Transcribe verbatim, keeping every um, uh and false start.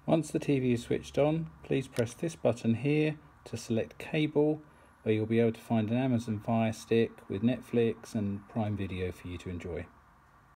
Once the T V is switched on, please press this button here to select cable, where you'll be able to find an Amazon Fire Stick with Netflix and Prime Video for you to enjoy.